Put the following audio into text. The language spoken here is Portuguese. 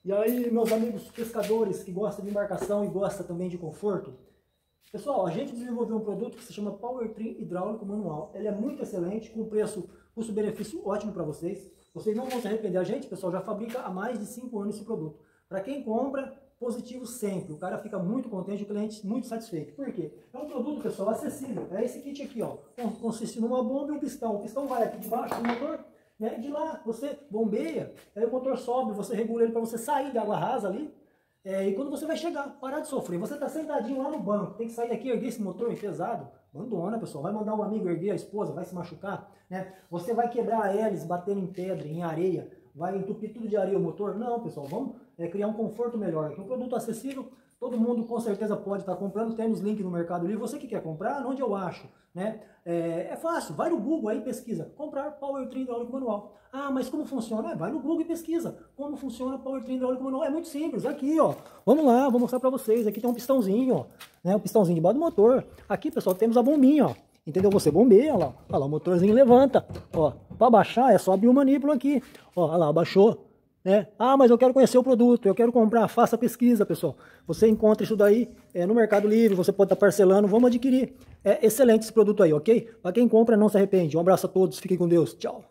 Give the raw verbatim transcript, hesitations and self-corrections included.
E aí, meus amigos pescadores que gostam de embarcação e gostam também de conforto, pessoal, a gente desenvolveu um produto que se chama Power Trim Hidráulico Manual. Ele é muito excelente, com preço, custo-benefício ótimo para vocês. Vocês não vão se arrepender. A gente, pessoal, já fabrica há mais de cinco anos esse produto. Para quem compra, positivo sempre. O cara fica muito contente, o cliente muito satisfeito. Por quê? É um produto, pessoal, acessível. É esse kit aqui, ó. Consiste numa bomba e um pistão. O pistão vai aqui debaixo do motor. Né? De lá você bombeia, aí o motor sobe, você regula ele para você sair da água rasa ali, é, e quando você vai chegar, parar de sofrer, você está sentadinho lá no banco, tem que sair daqui, erguer esse motor pesado, abandona, pessoal, vai mandar um amigo erguer, a esposa, vai se machucar, né? Você vai quebrar a hélice, batendo em pedra, em areia, vai entupir tudo de areia o motor? Não, pessoal, vamos é, criar um conforto melhor, aqui um produto acessível, todo mundo com certeza pode estar comprando, temos link no Mercado Livre, você que quer comprar, onde eu acho, né? É, é fácil, vai no Google aí e pesquisa, comprar Power Trim Hidráulico Manual. Ah, mas como funciona? É, vai no Google e pesquisa, como funciona Power Trim Hidráulico Manual, é muito simples, aqui ó, vamos lá, vou mostrar para vocês, aqui tem um pistãozinho, ó, né? Um pistãozinho debaixo do motor, aqui pessoal, temos a bombinha, ó, entendeu? Você bombeia, ó lá, ó lá, o motorzinho levanta, ó, para baixar é só abrir o manípulo aqui, ó, ó lá, abaixou. Né? Ah, mas eu quero conhecer o produto, eu quero comprar, faça pesquisa, pessoal. Você encontra isso daí é, no Mercado Livre, você pode estar parcelando, vamos adquirir. É excelente esse produto aí, ok? Para quem compra, não se arrepende. Um abraço a todos, fiquem com Deus, tchau.